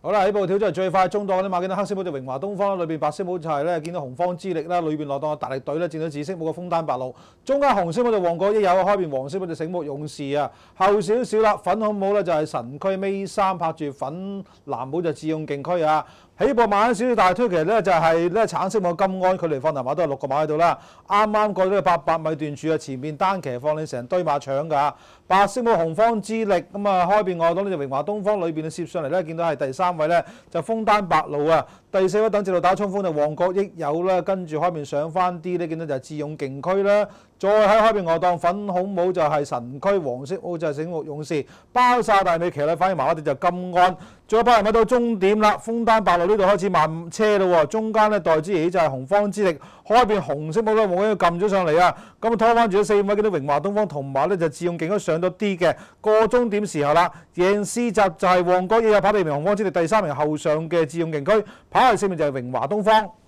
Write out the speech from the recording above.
好啦，起步跳出嚟最快中檔嗰啲馬，見到黑色帽就榮華東方啦，裏邊白色帽就係咧見到紅方之力啦，裏邊落檔嘅大力隊咧，見到紫色帽嘅楓丹白露，中間紅色帽就旺角益友，開邊黃色帽就醒目勇士啊，後少少啦，粉紅帽咧就係神區尾3拍住粉藍帽就智勇勁區啊。起步慢少少，大推其實咧就係咧橙色帽金安，距離放頭馬都係6個馬喺度啦。啱啱過咗個800米段處啊，前面單騎放你成堆馬搶㗎。白色帽紅方之力咁啊，開邊外檔呢就榮華東方，裏邊攝上嚟咧，見到係第3位咧就楓丹白露啊。第4位等直路打衝鋒就旺角益友啦，跟住開邊上翻啲咧，見到就係智勇勁區啦。再喺開邊外檔粉紅帽就係神區，黃色帽就係醒目勇士，包晒大尾騎啦，反而麻麻地就金安。仲有8人米到終點啦，楓丹白露呢度開始慢車咯喎，中間咧代之而起就係紅方之力，開邊紅色帽咧冇嘢撳咗上嚟啊，咁拖翻住咗4位，見到榮華東方同埋咧就智勇勁區上咗啲嘅，過終點時候啦，贏4集就係旺角益友跑第2名紅方之力，第3名後上嘅智勇勁區，跑第4名就係榮華東方。